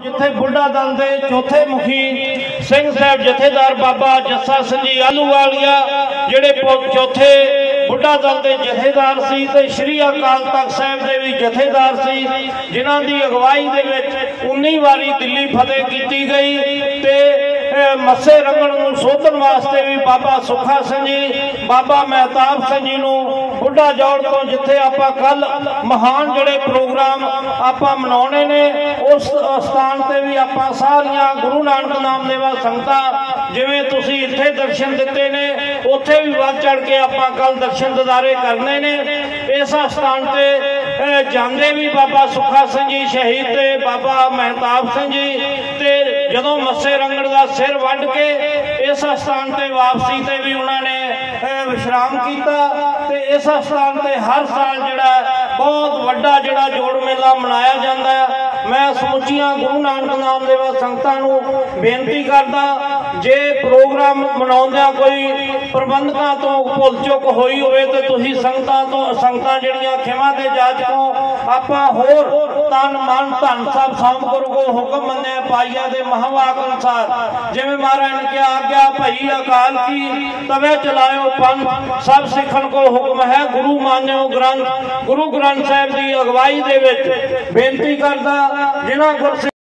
जिथे बुढ़ा दल के चौथे मुखी सिंह साहब जथेदार बाबा जस्सा सिंह जी आलूवालिया जिहड़े चौथे बुढ़ा दल के जथेदार सी ते श्री अकाल तख्त साहब के भी जथेदार सी, जिन्हां दी अगवाई दे विच 19 वारी दिल्ली फतेह की गई ते मस्से रंगण नूं सोधन वास्ते भी बाबा सुखा सिंह जी बाबा महताब सिंह जी नूं बुढ़ा जौड़ तो जिथे आपां कल महान जिहड़े प्रोग्राम आपां मनाउणे ने उस स्थान ते भी आपां सारियां गुरु नानक नाम लेवा संगतां जिवें तुसीं इत्थे दर्शन दिते ने उत्थे भी वध चढ़ के आपां कल दर्शन दीदारे करने ने। इस स्थान ते जांदे भी बाबा सुखा सिंह जी शहीद ते बाबा महताब सिंह जी ते जदों मस्से रंगड़ दा सिर वढ़ के इस स्थान ते वापसी ते भी उन्होंने विश्राम किया ते इस स्थान ते हर साल जिहड़ा बहुत वड्डा जिहड़ा जोड़ मेला मनाया जाता है। मैं समुचियां गुरु नानक नाम देवा संगतां नूं बेनती करदा जे प्रोग्राम मनाउंदियां कोई प्रबंधकां तो भुल चुक होई होवे ते तुसीं संगतां जिहड़ियां खिमा ते जाचकों आपां होर तन मन धन सब सौंप करो हुक्म मन्ने पाइया दे महावाक अनुसार जिवें महाराज ने कहा आज्ञा भई अकाल की तवे चलायो पंथ सब सिखन को हुक्म है गुरु मान्यो ग्रंथ गुरु ग्रंथ साहिब की अगवाई दे विच बेनती करदा जिन्हां गुर